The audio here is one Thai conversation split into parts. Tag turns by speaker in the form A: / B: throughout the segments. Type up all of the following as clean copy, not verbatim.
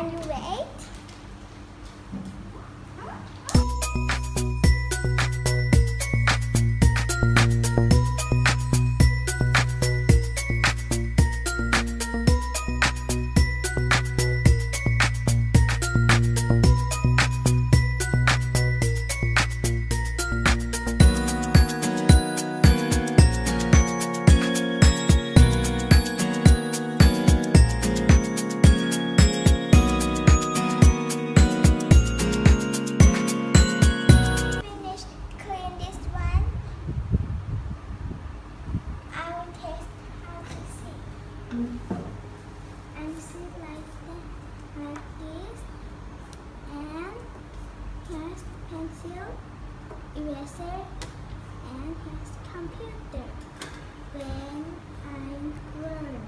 A: Can you wait? And sit like this, and has pencil, eraser, and has computer. When I learn.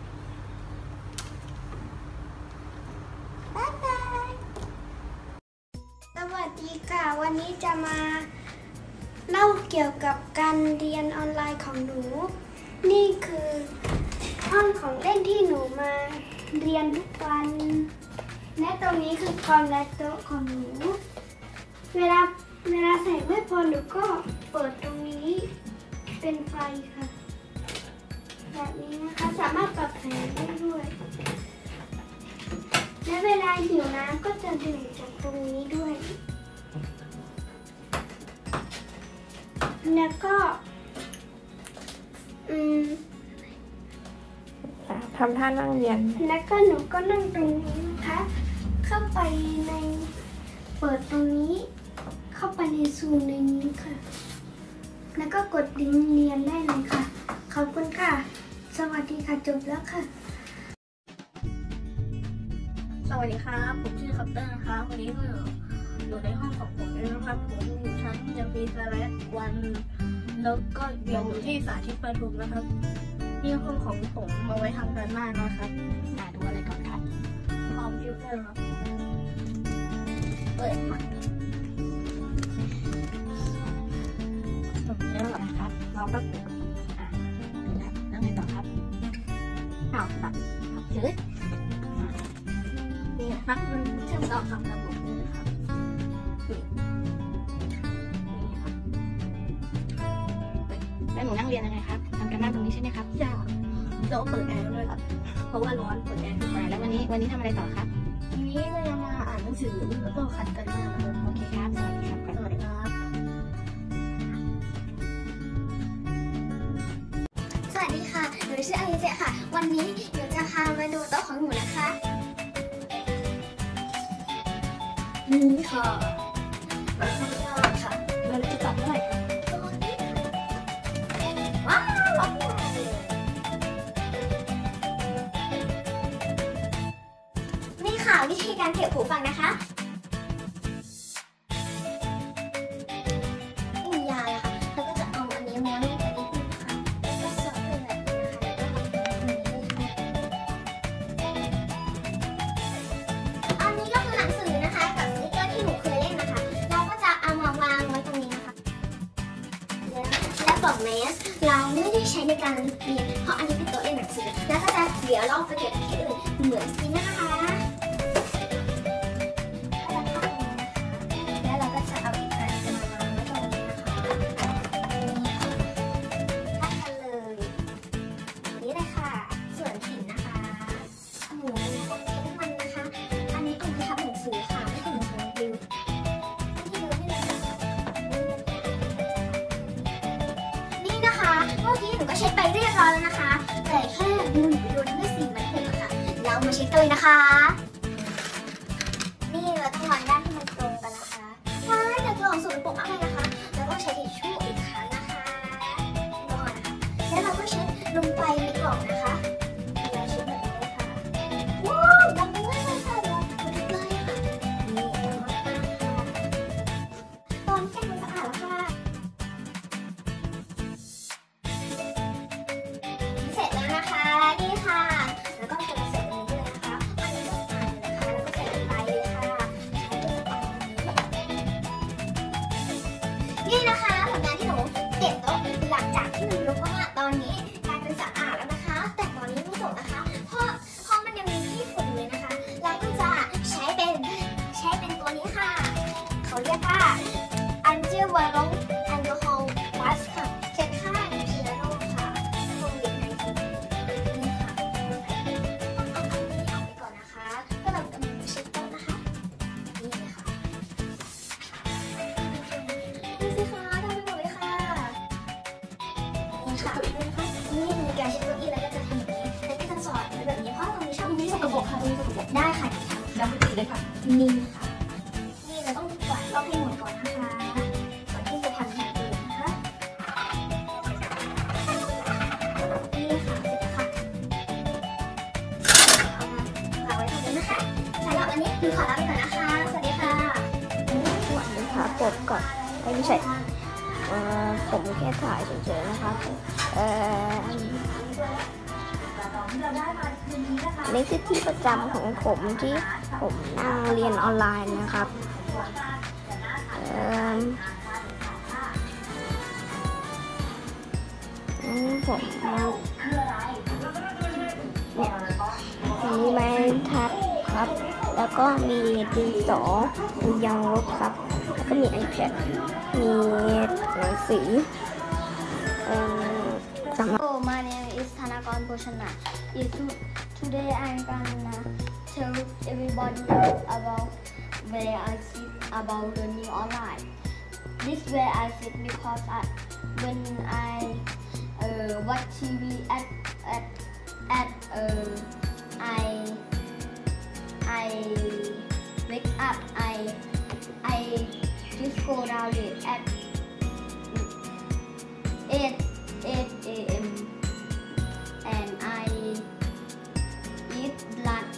A: Bye bye. สวัสดีค่ะ วันนี้จะมาเล่าเกี่ยวกับการเรียนออนไลน์ของหนูนี่คือห้องของเล่นที่หนูมาเรียนทุกวันและตรงนี้คือคอมและโต๊ะของหนูเวลาใส่ไม่พอหนูก็เปิดตรงนี้เป็นไฟค่ะแบบนี้นะคะสามารถปรับแสงได้ด้วยและเวลาหิวน้ำก็จะดื่มจากตรงนี้ด้วยแล้วก็
B: ทำท่านั่งเรียน
A: แล้วก็หนูก็นั่งตรงนี้นะคะเข้าไปในเปิดตรงนี้เข้าไปในซูมในนี้ค่ะแล้วก็กดลิงก์เรียนได้เลยค่ะขอบคุณค่ะสวัสดีค่ะจบแล้วค่ะ
C: สวัสดีครับผมชื่อคัปเตอร์นะคะวันนี้ก็อยู่ในห้องของผมนะครับผมอยู่ชั้นจะฟีสแลชวันแล้วก็อยู่ที่สาธิตประทุมนะครับนี่ห้องของผมเอาไว้ทำการบ้านนะครับดูอะไรก่อนครับคอมพิวเตอร์ครับเปิดมาตรงนี้นะครับเราก็ดูนะแล้วไงต่อครับตัดเฉยนี่นะครับมันเชื่อมต่อกับระบบนี้นะครับนี่ครับแล้วหนูนั่งเรียนยังไงครับทำการบ้านตรงนี้ใช่ไหมครับใช่เราเปิดแอร์ด้วยครับเพราะว่าร้อนเปิดแอร์ขึ้นมาแล้ววันนี้ทำอะไรต่อครับวันนี้เราจะมาอ่านหนังสือแล้วก็ขัดกันบ้านครับโอเคครับสวัสดีครับสวัสดีครับ
A: สวัสดีค่ะหนูชื่ออลิเจค่ะวันนี้หนูจะพามาดูโต๊ะของหนูนะคะนี่ค่ะค่ะเราจะจับเมื่อไหร่ว้าวนี่ค่ะวิธีการเก็บหูฟังนะคะมียาเลยค่ะแล้วก็จะเอาอันนี้ม้วนลงไปนิดนึงค่ะแล้วก็สอดเป็นแบบนี้นะคะอันนี้ก็คือหนังสือนะคะกับสติ๊กเกอร์ที่หนูเคยเล่นนะคะเราก็จะเอามาวางไว้ตรงนี้นะคะและกล่องแมสเราไม่ได้ใช้ในการเรียนเพราะอันนี้เป็นตัวเล่นหนังสือแล้วก็จะเดี๋ยวเราไปเก็บที่อื่นเหมือนซินะคะแล้วเราก็จะเอาอีกอันมาวางไว้ตรงนี้นะคะทัดกันเลยนี่เลยค่ะส่วนหินนะคะหนูเป็นคนเน้นมันนะคะอันนี้เอาไปทำหนังสือค่ะไม่ใช่หนังสือดิวนี่นะคะเมื่อกี้หนูก็เช็ดไปเรียบร้อยแล้วนะคะแต่แค่ดูหนูโดนด้วยสีมันเพิ่มค่ะเรามาเช็ดกันเลยนะคะนี่เราต้องวางด้านที่มันตรงกันนะคะใช่แต่กล่องสกปรกมากเลยนะคะแล้วก็ใช้ทิชชู่อีกครั้งนะคะก่อนนะคะแล้วเราก็เช็ดลงไปในกล่องนะคะเราเช็ดแบบนี้เลยค่ะว้าวดังมากเลยค่ะเราทุกเลยค่ะนี่ดังมากค่ะตอนแก้มันสะอาดแล้วค่ะเสร็จแล้วนะคะนี่ค่ะแล้วก็จะมาเสร็จตรงนี้ด้วยนะคะอันนี้ก็สะอาด
C: ปรกค่ะตรงนี้สกปรก
A: ได้ค่ะ
C: ย้ำไปทีเลยค่ะ
A: นี่ค่ะนี่เราต้องกวาดรอบให้หมดก่อนนะคะก่อนที่จะทำอย่างอื่นนะคะนี่ค่ะเสร็จแล้วค่ะเอามาฝากไว้ตรงนี้นะคะสำหรับวันนี้คือขอลาไปก่อนนะคะสวัสดีค่ะ
B: สวัสดีครับผมก่อนไม่ใช่ผมแค่ถ่ายเฉยๆนะครับนี่คือที่ประจำของผมที่ผมนั่งเรียนออนไลน์นะครับผมเนี่ยมีไม้ทัดครับแล้วก็มีดินสอมียางลบครับแล้วก็มี iPad มีหนังสือสำหรับ
A: Oh, my name is Thanakon Pochana. Today I'm gonna tell everybody about where I sit about learning online. This way I sit because when I watch TV I wake up. I just go down it at 8 a.m. and I eat lunch,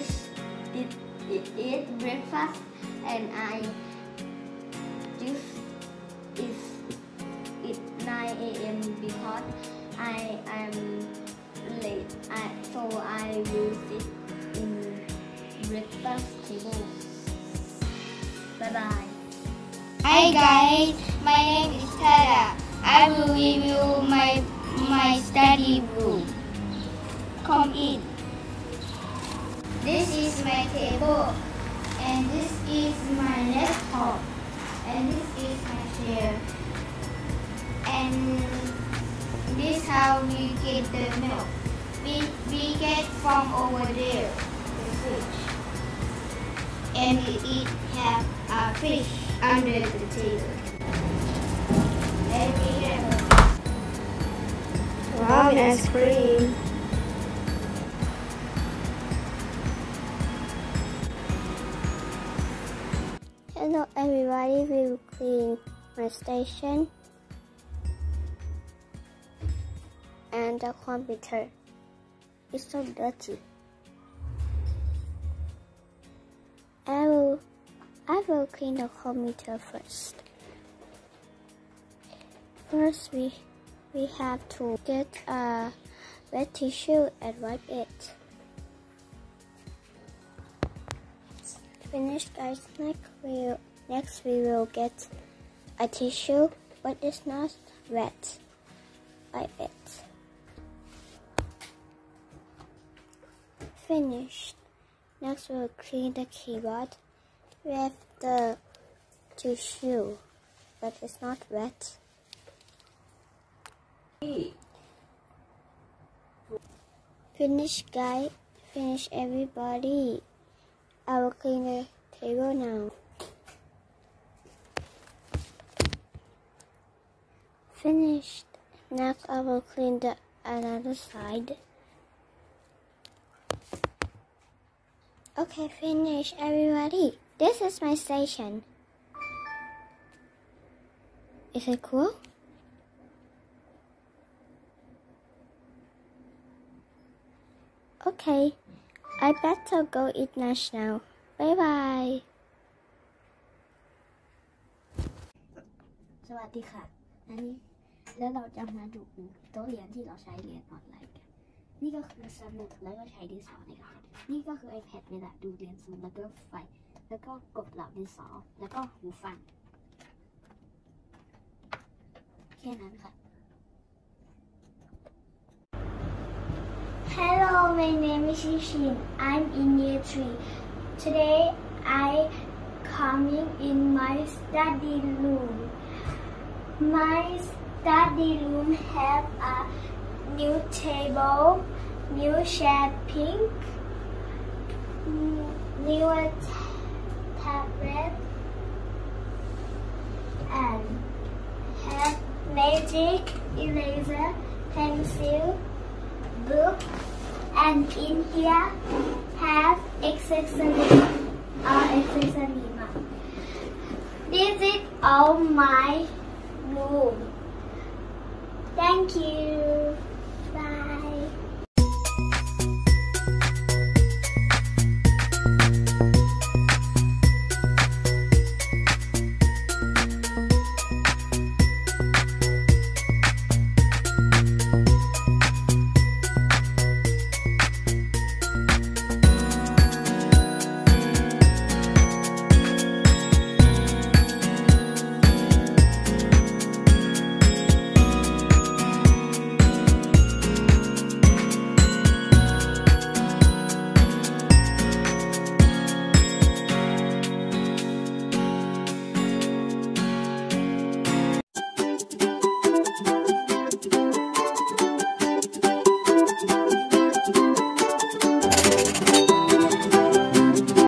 A: eat breakfast, and I just eat 9 a.m. because I am late. So I will sit in breakfast table. Bye bye.
D: Hi guys, my name is Tara. I will review my study room. Come in. This is my table, and this is my laptop, and this is my chair, and this is how we get the milk. We get from over there, the fridge, and we have a fish under the table.
B: Wow, ice cream. Hello everybody, we will clean my station and the computer. It's so dirty. I will clean the computer first. First, we have to get a wet tissue and wipe it. Finished, guys. Next we will get a tissue, but it's not wet. Wipe it. Finished. Next we'll clean the keyboard with the tissue, but it's not wet. Finish, guys. Finish, everybody. I will clean the table now. Finished. Next, I will clean the another side. Okay, finish, everybody. This is my station. Is it cool? Okay, I better go eat lunch now. Bye bye.
A: สวัสดีค่ะอันนี้แล้วเราจะมาดูโต๊ะเรียนที่เราใช้เรียนออนไลน์กันนี่ก็คือสมุดแล้วก็ใช้ดินสอในการนี่ก็คือ iPad นี่แหละดูเรียนสมุดแล้วก็ไฟแล้วก็กดเหล่าดินสอแล้วก็หูฟังแค่นั้นค่ะ Hello, my name is Shishin. I'm in year 3. Today I coming in my study room. My study room have a new table, new chair pink, new tablet, and have magic eraser, pencil, book, and in here accessory. This is all my room. Thank you. Bye.